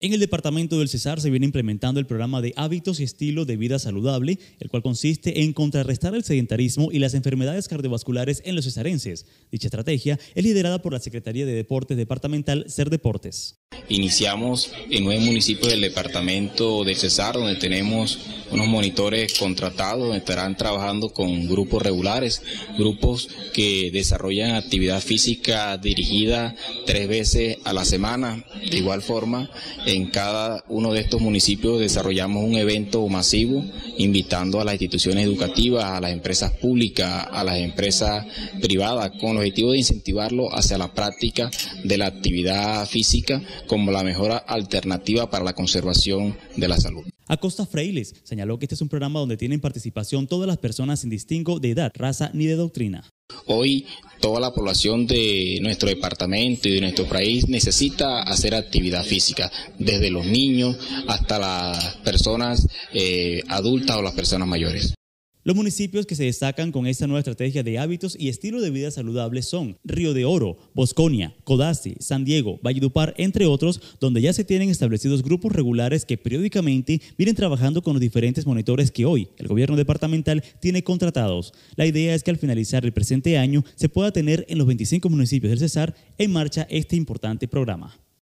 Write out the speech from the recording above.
En el departamento del Cesar se viene implementando el programa de hábitos y estilo de vida saludable, el cual consiste en contrarrestar el sedentarismo y las enfermedades cardiovasculares en los cesarenses. Dicha estrategia es liderada por la Secretaría de Deportes Departamental Serdeportes. Iniciamos en 9 municipios del departamento del Cesar, donde tenemos unos monitores contratados, donde estarán trabajando con grupos regulares, grupos que desarrollan actividad física dirigida 3 veces a la semana. De igual forma, en cada uno de estos municipios desarrollamos un evento masivo, invitando a las instituciones educativas, a las empresas públicas, a las empresas privadas, con el objetivo de incentivarlo hacia la práctica de la actividad física como la mejor alternativa para la conservación de la salud. Acosta Freiles señaló que este es un programa donde tienen participación todas las personas sin distingo de edad, raza ni de doctrina. Hoy toda la población de nuestro departamento y de nuestro país necesita hacer actividad física, desde los niños hasta las personas adultas o las personas mayores. Los municipios que se destacan con esta nueva estrategia de hábitos y estilo de vida saludable son Río de Oro, Bosconia, Codazzi, San Diego, Valledupar, entre otros, donde ya se tienen establecidos grupos regulares que periódicamente vienen trabajando con los diferentes monitores que hoy el gobierno departamental tiene contratados. La idea es que al finalizar el presente año se pueda tener en los 25 municipios del Cesar en marcha este importante programa.